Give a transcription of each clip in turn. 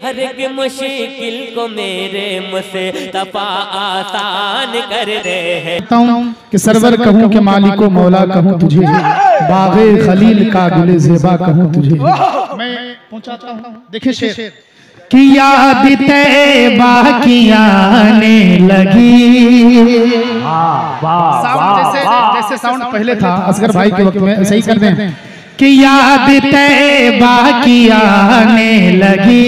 हर एक मुश्किल को मेरे मुस्तफा आसान कर दे है। कि सरवर कहूँ के मालिको मौला कहूँ तुझे, बाग़े खलील का गुले ज़ेबा कहूँ तुझे। मैं पहुंचाता हूँ, देखिए शेर कि याद तैबा की आने लगी। जैसे साउंड पहले था असगर भाई के वक्त में सही कर दें कि याद तैबा की आने लगी,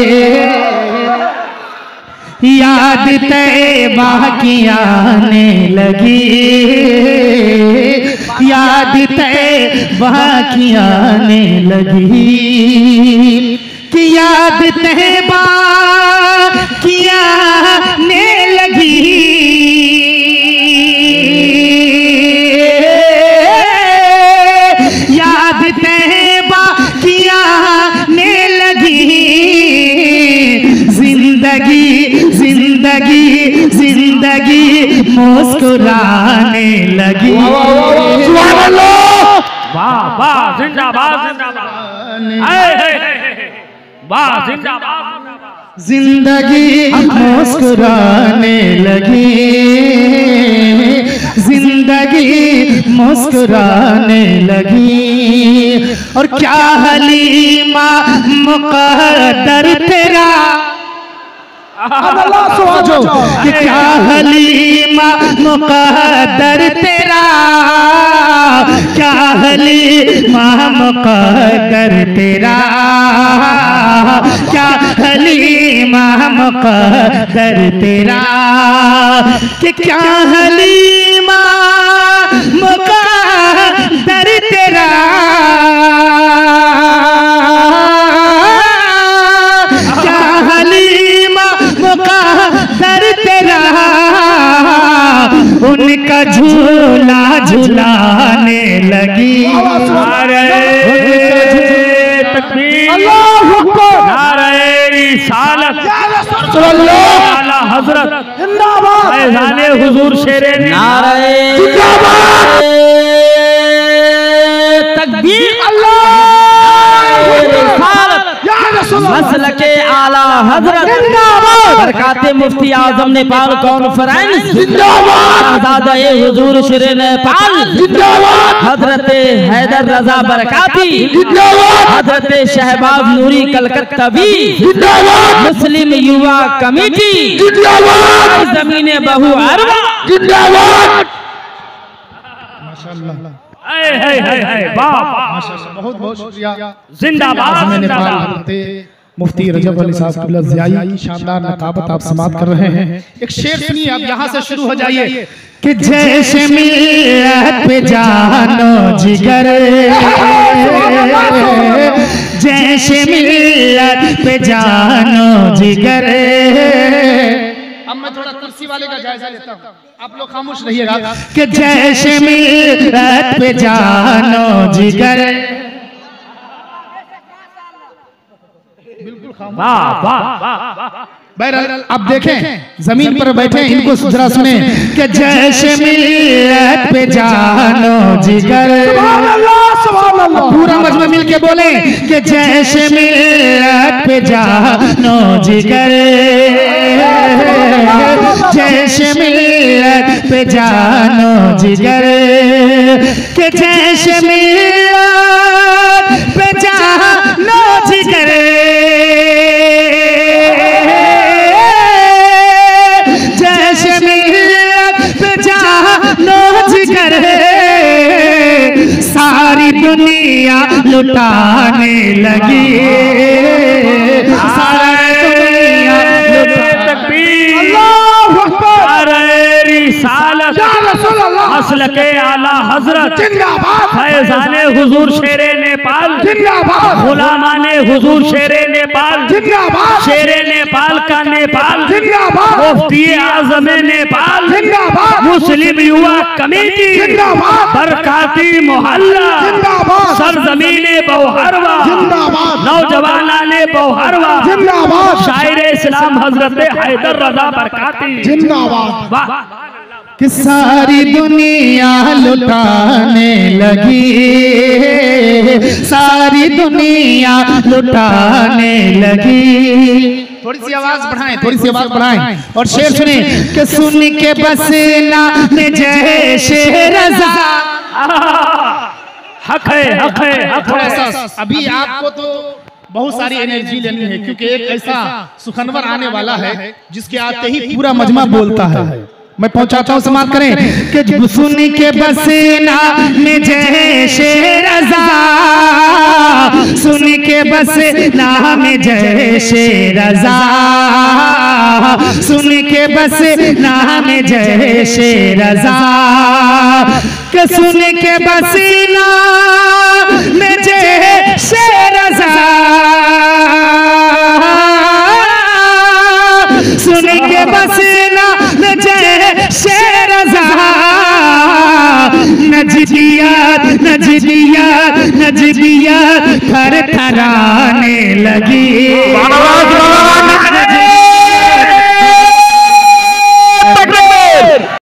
याद तैबा की आने लगी, याद तैबा की आने लगी, कि याद तैबा की आने लगी, याद तैबा की आने लगी, जिंदगी जिंदगी जिंदगी मुस्कुराने लगी। वाह वाह जिंदाबाद वाह जिंदाबाद। जिंदगी मुस्कुराने लगी, जिंदगी मुस्कुराने लगी, और क्या हलीमा मुक़द्दर तेरा, कि क्या हलीमा मुक़द्दर तेरा, क्या हलीमा मुक़द्दर तेरा, क्या हलीमा मुक़द्दर तेरा, कि क्या हलीमा मुक़द्दर तेरा, क्या हलीमा मुक़द्दर तेरा, उनका झूला झुलाने लगी। आला हजरत फैज़ाने हुजूर शेरे नारे तकबीर अल्लाह मसलके आला हजरत बरकाते मुफ्ती आजम नेपाल कॉन्फ्रेंस जिंदाबाद, हुजूर शेरे नेपाल जिंदाबाद, हजरत हैदर रजा बरकाती जिंदाबाद, हजरत शहबाज नूरी कलकत्तावी जिंदाबाद, मुस्लिम युवा कमेटी जिंदाबाद, ज़मीने बहु अरवा जिंदाबाद। माशाअल्लाह बहुत बहुत शुक्रिया। जिंदाबाद मुफ्ती रजब अली साहब की शानदार नकाबत आप समाप्त कर रहे हैं। एक शेर सुनिए, अब यहाँ से शुरू हो जाइए कि जैसे मिल्लत पे जानो जिगर, जैसे मिल्लत पे जानो जिगर। अब मैं थोड़ा कुर्सी वाले का जायजा लेता हूँ, आप लोग खामोश रहिएगा कि जैसे मिल्लत पे जानो जिगर। बहरहाल अब देखें जमीन पर बैठे इनको जरा सुने कि जैसे मिल्लत पे जानो जिगर, पूरा मजमा मिल के बोले कि जैसे मिल्लत पे जानो जिगर, जैसे मिल्लत पे जानो जिगर, कि जैसे मिल्लत पे जानो जिगर, जैसे मिल्लत पे जानो जिगर, सारी दुनिया लुटाने लगी, सारी दुनिया मसलके आला हजरत फैज़ाने हुजूर शेरे नेपाल जिंदाबाद, गुलामाने हुजूर शेरे नेपाल जिंदाबाद, शेरे नेपाल का नेपाल जिंदाबाद, मुफ्ती आज़म नेपाल जिंदाबाद, मुस्लिम युवा कमेटी जिंदाबाद, बरकाती मोहल्ला जिंदाबाद, सरजमीने बहुहरवा जिंदाबाद, नौजवानाने बहुहरवा जिंदाबाद, शायरे इस्लाम हजरत हैदर रजा बरकाती जिंदाबाद। कि सारी दुनिया लुटाने लगी, सारी दुनिया लुटाने लगी, थोड़ी सी आवाज बढ़ाएं, थोड़ी सी आवाज बढ़ाएं और शेर सुने कि सुन के बसना में जय शेर रज़ा। हक है, हक है, हक थोड़ा है। सा अभी आपको तो बहुत सारी एनर्जी लेनी है, क्योंकि एक ऐसा सुखनवर आने वाला है जिसके आते ही पूरा मजमा बोलता है। मैं पहुंचाता हूं, समाप्त करें कि सुन के बसना में जय शेर रज़ा, सुन के बसना में जय शेर रज़ा, सुन के बसना में जय शेर रज़ा, कि सुन के बसना में जय शेर रज़ा, सुन के बसना में जय शेर रज़ा, नजदियात नजदियात नजदियात थर थराने लगी।